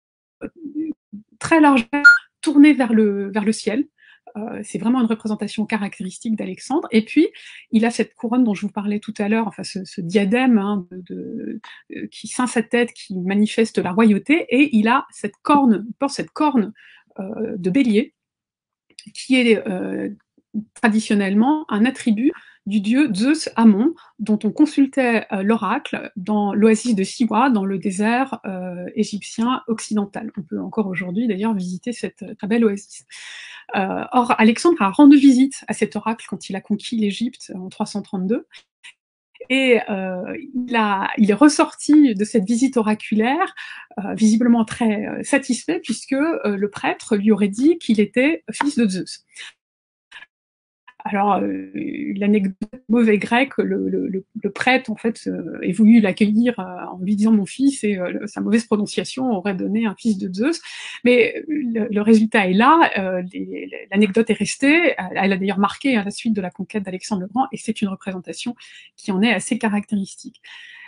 très largement tournés vers le, vers le ciel. Euh, c'est vraiment une représentation caractéristique d'Alexandre. Et puis, il a cette couronne dont je vous parlais tout à l'heure, enfin ce, ce diadème hein, de, de, euh, qui ceint sa tête, qui manifeste la royauté, et il a cette corne, il porte cette corne euh, de bélier, qui est euh, traditionnellement un attribut du dieu Zeus Amon, dont on consultait euh, l'oracle dans l'oasis de Siwa, dans le désert euh, égyptien occidental. On peut encore aujourd'hui d'ailleurs visiter cette très belle oasis. Euh, or, Alexandre a rendu visite à cet oracle quand il a conquis l'Égypte en trois cent trente-deux, et euh, il, a, il est ressorti de cette visite oraculaire euh, visiblement très euh, satisfait, puisque euh, le prêtre lui aurait dit qu'il était fils de Zeus. Alors, euh, l'anecdote mauvais grec, le, le, le prêtre, en fait, euh, est voulu l'accueillir euh, en lui disant « mon fils », et euh, sa mauvaise prononciation aurait donné un fils de Zeus. Mais le, le résultat est là, euh, l'anecdote est restée, elle a d'ailleurs marqué à la suite de la conquête d'Alexandre le Grand, et c'est une représentation qui en est assez caractéristique.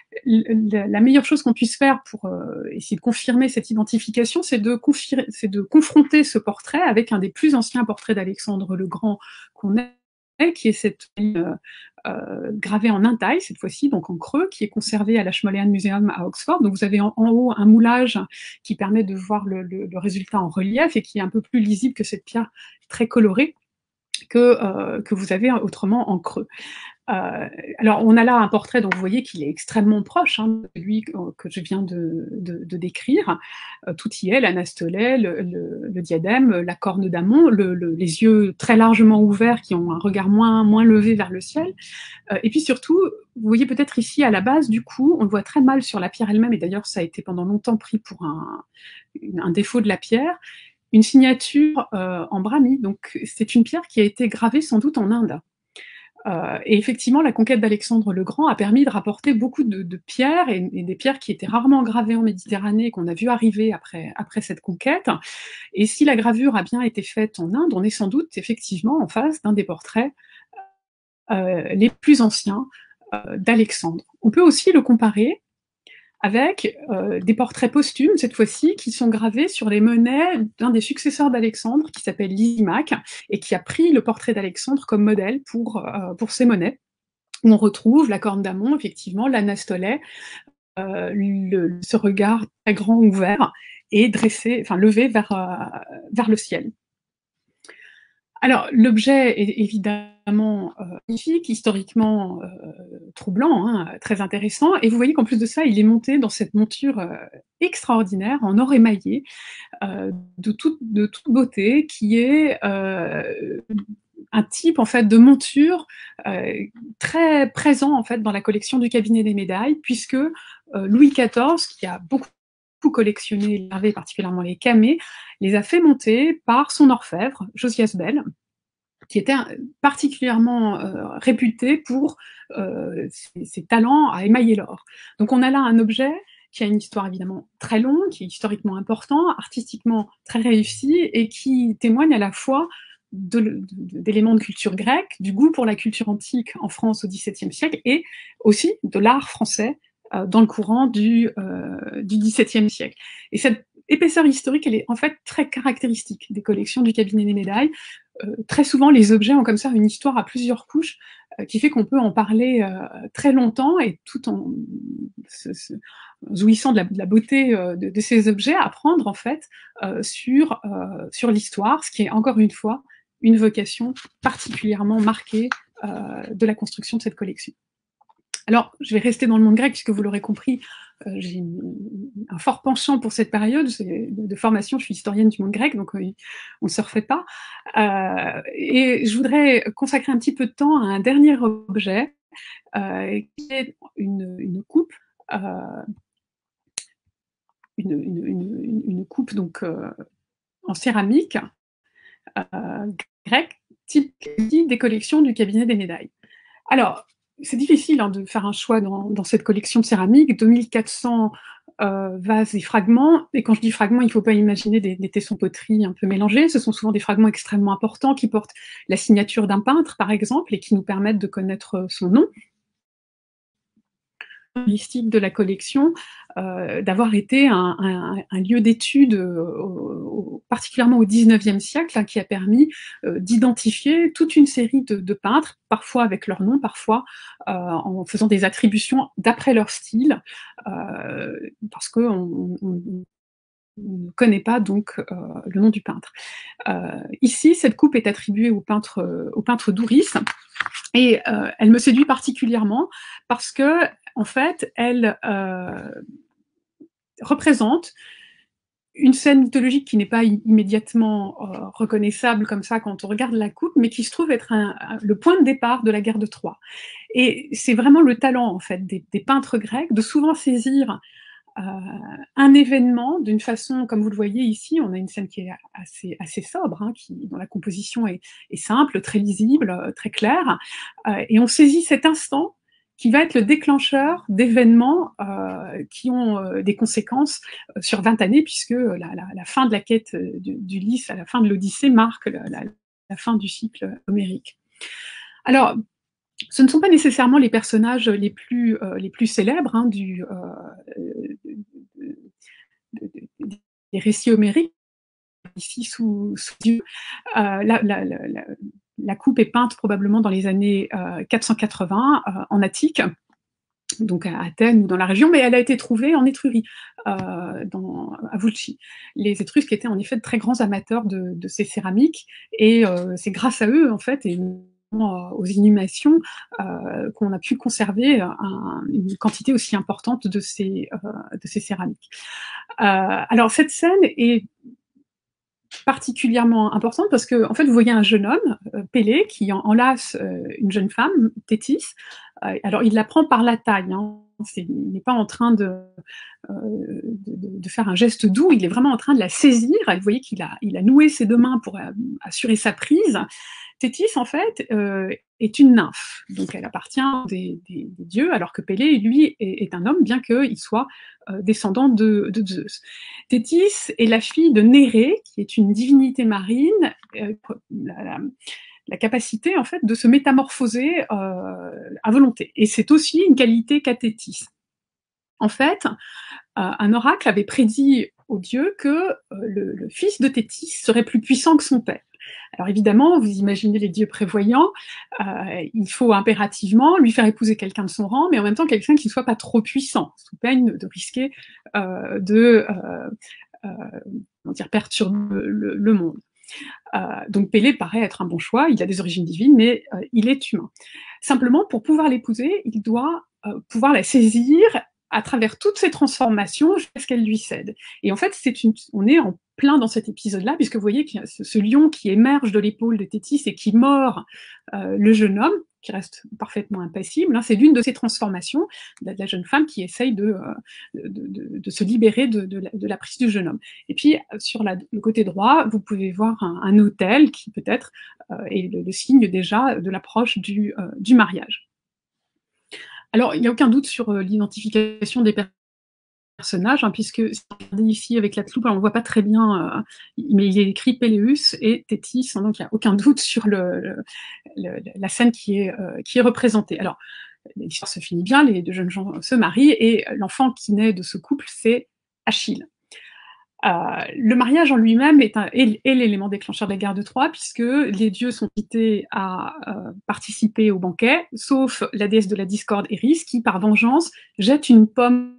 La meilleure chose qu'on puisse faire pour euh, essayer de confirmer cette identification, c'est de, de confronter ce portrait avec un des plus anciens portraits d'Alexandre le Grand qu'on ait, qui est cette euh, euh, gravée en intaille, cette fois-ci, donc en creux, qui est conservée à l'Ashmolean Museum à Oxford. Donc vous avez en, en haut un moulage qui permet de voir le, le, le résultat en relief et qui est un peu plus lisible que cette pierre très colorée que, euh, que vous avez autrement en creux. Euh, alors, on a là un portrait, donc vous voyez qu'il est extrêmement proche hein, de lui que je viens de, de, de décrire. Euh, tout y est, l'anastolet, le, le, le diadème, la corne d'Amon, le, le, les yeux très largement ouverts qui ont un regard moins, moins levé vers le ciel. Euh, et puis surtout, vous voyez peut-être ici à la base du cou, on le voit très mal sur la pierre elle-même, et d'ailleurs ça a été pendant longtemps pris pour un, un défaut de la pierre, une signature euh, en brahmi. Donc c'est une pierre qui a été gravée sans doute en Inde. Euh, et effectivement, la conquête d'Alexandre le Grand a permis de rapporter beaucoup de, de pierres, et, et des pierres qui étaient rarement gravées en Méditerranée, qu'on a vu arriver après, après cette conquête. Et si la gravure a bien été faite en Inde, on est sans doute effectivement en face d'un des portraits euh, les plus anciens euh, d'Alexandre. On peut aussi le comparer avec euh, des portraits posthumes, cette fois-ci, qui sont gravés sur les monnaies d'un des successeurs d'Alexandre, qui s'appelle Lysimaque, et qui a pris le portrait d'Alexandre comme modèle pour, euh, pour ses monnaies, où on retrouve la corne d'Amon, effectivement, l'anastolet, euh, le, ce regard très grand ouvert, et dressé, enfin levé vers, euh, vers le ciel. Alors, l'objet est évidemment euh, magnifique, historiquement euh, troublant, hein, très intéressant, et vous voyez qu'en plus de ça, il est monté dans cette monture euh, extraordinaire, en or émaillé, euh, de, toute, de toute beauté, qui est euh, un type en fait de monture euh, très présent en fait dans la collection du cabinet des médailles, puisque euh, Louis quatorze, qui a beaucoup collectionné les larvées, particulièrement les camées, les a fait monter par son orfèvre, Josias Bell, qui était particulièrement euh, réputé pour euh, ses, ses talents à émailler l'or. Donc on a là un objet qui a une histoire évidemment très longue, qui est historiquement important, artistiquement très réussi, et qui témoigne à la fois d'éléments de, de culture grecque, du goût pour la culture antique en France au dix-septième siècle, et aussi de l'art français euh, dans le courant du, euh, du dix-septième siècle. Et cette épaisseur historique, elle est en fait très caractéristique des collections du cabinet des médailles. Euh, très souvent, les objets ont comme ça une histoire à plusieurs couches, euh, qui fait qu'on peut en parler euh, très longtemps, et tout en se, se, jouissant de la, de la beauté euh, de, de ces objets, apprendre en fait euh, sur, euh, sur l'histoire, ce qui est encore une fois une vocation particulièrement marquée euh, de la construction de cette collection. Alors, je vais rester dans le monde grec, puisque vous l'aurez compris, euh, j'ai un fort penchant pour cette période. De, de formation, je suis historienne du monde grec, donc euh, on ne se refait pas. Euh, et je voudrais consacrer un petit peu de temps à un dernier objet, euh, qui est une, une coupe, euh, une, une, une, une, coupe donc euh, en céramique euh, grecque, type des collections du cabinet des médailles. Alors, c'est difficile hein, de faire un choix dans, dans cette collection de céramique, deux mille quatre cents euh, vases et fragments, et quand je dis fragments, il ne faut pas imaginer des, des tessons poteries un peu mélangés, ce sont souvent des fragments extrêmement importants qui portent la signature d'un peintre, par exemple, et qui nous permettent de connaître son nom. De la collection, euh, d'avoir été un, un, un lieu d'étude, euh, particulièrement au dix-neuvième siècle, hein, qui a permis euh, d'identifier toute une série de, de peintres, parfois avec leur nom, parfois euh, en faisant des attributions d'après leur style, euh, parce qu'on on, ne connaît pas donc euh, le nom du peintre. Euh, ici, cette coupe est attribuée au peintre, euh, au peintre Douris, et euh, elle me séduit particulièrement parce que, en fait, elle euh, représente une scène mythologique qui n'est pas immédiatement euh, reconnaissable comme ça quand on regarde la coupe, mais qui se trouve être un, un, le point de départ de la guerre de Troie. Et c'est vraiment le talent, en fait, des, des peintres grecs de souvent saisir euh, un événement d'une façon, comme vous le voyez ici, on a une scène qui est assez, assez sobre, hein, qui, dont la composition est, est simple, très lisible, très claire, euh, et on saisit cet instant qui va être le déclencheur d'événements euh, qui ont euh, des conséquences euh, sur vingt années, puisque la, la, la fin de la quête d'Ulysse, à la fin de l'Odyssée, marque la, la, la fin du cycle homérique. Alors, ce ne sont pas nécessairement les personnages les plus, euh, les plus célèbres hein, du, euh, des récits homériques, ici sous, sous Dieu. Euh, la, la, la, la coupe est peinte probablement dans les années euh, quatre cent quatre-vingts euh, en Attique, donc à Athènes ou dans la région, mais elle a été trouvée en Étrurie, euh, dans, à Vulci. Les Étrusques étaient en effet de très grands amateurs de, de ces céramiques, et euh, c'est grâce à eux, en fait, et aux inhumations, euh, qu'on a pu conserver un, une quantité aussi importante de ces, euh, de ces céramiques. Euh, alors cette scène est particulièrement importante parce que, en fait, vous voyez un jeune homme, euh, Pélée, qui en, enlace euh, une jeune femme, Thétis. Euh, alors il la prend par la taille, hein. il n'est pas en train de, euh, de, de, de faire un geste doux, il est vraiment en train de la saisir. Vous voyez qu'il a, il a noué ses deux mains pour assurer sa prise. Thétis, en fait, euh, est une nymphe, donc elle appartient des, des, des dieux, alors que Pélée, lui, est, est un homme, bien qu'il soit euh, descendant de, de Zeus. Thétis est la fille de Nérée, qui est une divinité marine, euh, la, la, la capacité, en fait, de se métamorphoser euh, à volonté. Et c'est aussi une qualité qu'a Thétis. En fait, euh, un oracle avait prédit aux dieux que euh, le, le fils de Thétis serait plus puissant que son père. Alors évidemment, vous imaginez les dieux prévoyants, euh, il faut impérativement lui faire épouser quelqu'un de son rang, mais en même temps quelqu'un qui ne soit pas trop puissant, sous peine de risquer euh, de euh, euh, comment dire, perturber le, le monde. Euh, donc Pélée paraît être un bon choix, il a des origines divines, mais euh, il est humain. Simplement, pour pouvoir l'épouser, il doit euh, pouvoir la saisir à travers toutes ces transformations jusqu'à ce qu'elle lui cède. Et en fait, c'est une, on est en plein dans cet épisode-là, puisque vous voyez qu'il y a ce, ce lion qui émerge de l'épaule de Thétis et qui mord euh, le jeune homme, qui reste parfaitement impassible. Hein. C'est l'une de ces transformations de la jeune femme qui essaye de, de, de, de se libérer de, de, la, de la prise du jeune homme. Et puis, sur la, le côté droit, vous pouvez voir un, un autel qui peut-être euh, est le, le signe déjà de l'approche du, euh, du mariage. Alors, il n'y a aucun doute sur euh, l'identification des personnages, hein, puisque si on regarde ici avec la loupe, on ne voit pas très bien, euh, mais il est écrit Péléus et Thétis, hein, donc il n'y a aucun doute sur le, le, le, la scène qui est, euh, qui est représentée. Alors, l'histoire se finit bien, les deux jeunes gens se marient, et l'enfant qui naît de ce couple, c'est Achille. Euh, le mariage en lui-même est, est, est l'élément déclencheur de la guerre de Troie, puisque les dieux sont invités à euh, participer au banquet, sauf la déesse de la discorde Eris, qui, par vengeance, jette une pomme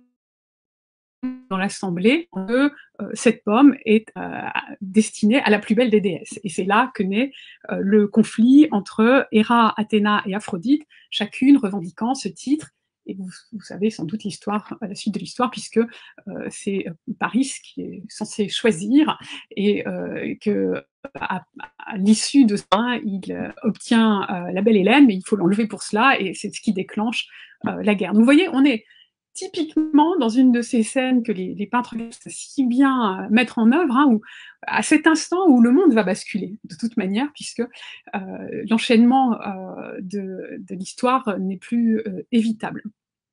dans l'assemblée, que euh, cette pomme est euh, destinée à la plus belle des déesses. Et c'est là que naît euh, le conflit entre Héra, Athéna et Aphrodite, chacune revendiquant ce titre. Et vous, vous savez sans doute l'histoire, la suite de l'histoire, puisque euh, c'est Paris qui est censé choisir, et euh, que à, à l'issue de ça, il euh, obtient euh, la belle Hélène, mais il faut l'enlever pour cela, et c'est ce qui déclenche euh, la guerre. Donc vous voyez, on est typiquement dans une de ces scènes que les, les peintres savent si bien euh, mettre en œuvre, hein, où, à cet instant où le monde va basculer, de toute manière, puisque euh, l'enchaînement euh, de, de l'histoire n'est plus euh, évitable.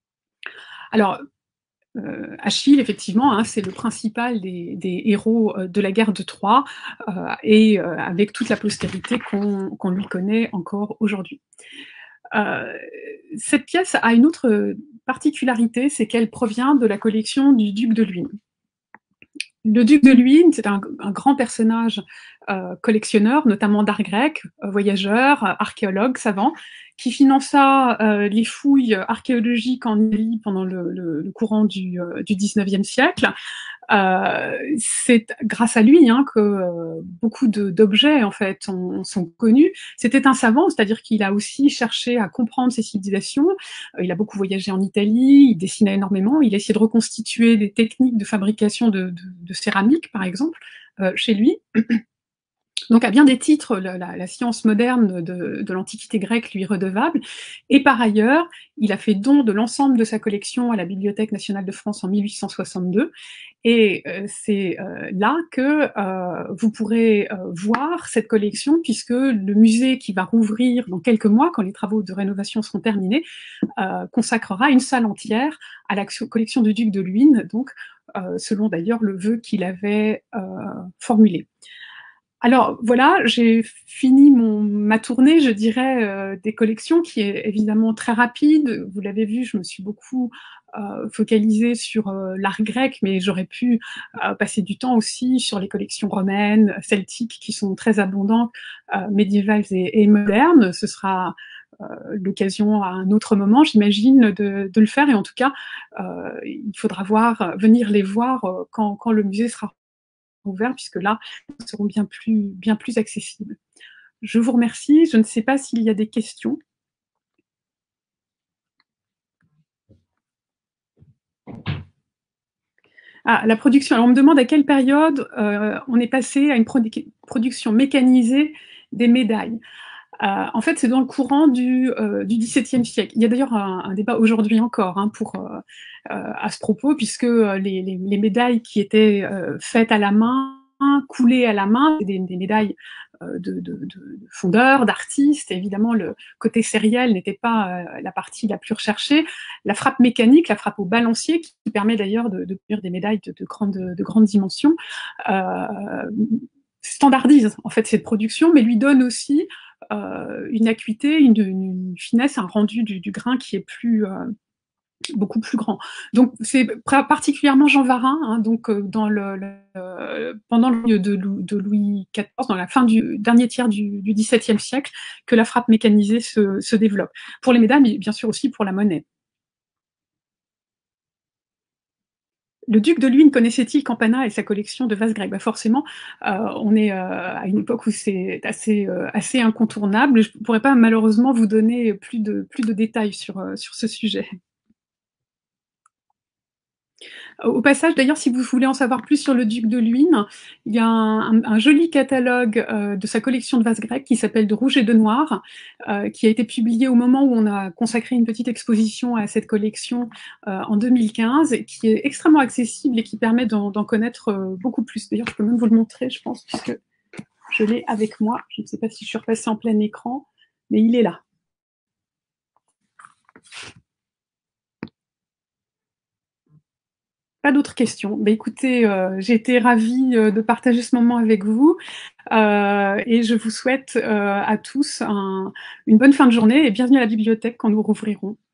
Alors, euh, Achille, effectivement, hein, c'est le principal des, des héros euh, de la guerre de Troie, euh, et euh, avec toute la postérité qu'on qu'on lui connaît encore aujourd'hui. Euh, cette pièce a une autre particularité, c'est qu'elle provient de la collection du duc de Luynes. Le duc de Luynes, c'est un, un grand personnage euh, collectionneur, notamment d'art grec, euh, voyageur, euh, archéologue, savant, qui finança euh, les fouilles archéologiques en Italie pendant le, le, le courant du, euh, du dix-neuvième siècle. Euh, c'est grâce à lui hein, que euh, beaucoup d'objets en fait sont, sont connus. C'était un savant, c'est-à-dire qu'il a aussi cherché à comprendre ces civilisations. Euh, il a beaucoup voyagé en Italie, il dessinait énormément, il a essayé de reconstituer des techniques de fabrication de, de, de céramique, par exemple, euh, chez lui. Donc à bien des titres, la, la, la science moderne de, de l'Antiquité grecque lui est redevable. Et par ailleurs, il a fait don de l'ensemble de sa collection à la Bibliothèque nationale de France en mille huit cent soixante-deux. Et euh, c'est euh, là que euh, vous pourrez euh, voir cette collection, puisque le musée qui va rouvrir dans quelques mois, quand les travaux de rénovation seront terminés, euh, consacrera une salle entière à la collection du duc de Luynes, donc euh, selon d'ailleurs le vœu qu'il avait euh, formulé. Alors voilà, j'ai fini mon, ma tournée, je dirais, euh, des collections, qui est évidemment très rapide. Vous l'avez vu, je me suis beaucoup euh, focalisée sur euh, l'art grec, mais j'aurais pu euh, passer du temps aussi sur les collections romaines, celtiques, qui sont très abondantes, euh, médiévales et, et modernes. Ce sera euh, l'occasion à un autre moment, j'imagine, de, de le faire. Et en tout cas, euh, il faudra voir, venir les voir euh, quand, quand le musée sera ouvert, puisque là, ils seront bien plus, bien plus accessibles. Je vous remercie. Je ne sais pas s'il y a des questions. Ah, la production. Alors, on me demande à quelle période euh, on est passé à une produ production mécanisée des médailles. Heu, en fait, c'est dans le courant du, heu, du dix-septième siècle. Il y a d'ailleurs un un débat aujourd'hui encore, hein, pour, heu heu, à ce propos, puisque, heu, les les les médailles qui étaient, heu, faites à la main, coulées à la main, des des médailles, heu, de de de fondeurs, d'artistes. Évidemment, le côté sériel n'était pas, heu, la partie la plus recherchée. La frappe mécanique, la frappe au balancier, qui permet d'ailleurs de de produire des médailles de de grandes de grandes dimensions, heu, standardise en fait cette production, mais lui donne aussi euh, une acuité, une, une, finesse, un rendu du, du grain qui est plus euh, beaucoup plus grand. Donc c'est particulièrement Jean Varin, hein, donc euh, dans le, le pendant le de, de Louis quatorze, dans la fin du dernier tiers du, du dix-septième siècle, que la frappe mécanisée se, se développe. Pour les médailles, mais bien sûr aussi pour la monnaie. Le duc de Luynes connaissait-il Campana et sa collection de vases grecs? Bah forcément, euh, on est euh, à une époque où c'est assez, euh, assez incontournable. Je ne pourrais pas malheureusement vous donner plus de, plus de détails sur, euh, sur ce sujet. Au passage, d'ailleurs, si vous voulez en savoir plus sur le duc de Luynes, il y a un, un, un joli catalogue euh, de sa collection de vases grecs qui s'appelle De rouge et de noir, euh, qui a été publié au moment où on a consacré une petite exposition à cette collection euh, en deux mille quinze, qui est extrêmement accessible et qui permet d'en connaître euh, beaucoup plus. D'ailleurs, je peux même vous le montrer, je pense, puisque je l'ai avec moi. Je ne sais pas si je suis repassée en plein écran, mais il est là. Pas d'autres questions. Bah, écoutez, euh, j'ai été ravie euh, de partager ce moment avec vous euh, et je vous souhaite euh, à tous un, une bonne fin de journée et bienvenue à la bibliothèque quand nous rouvrirons.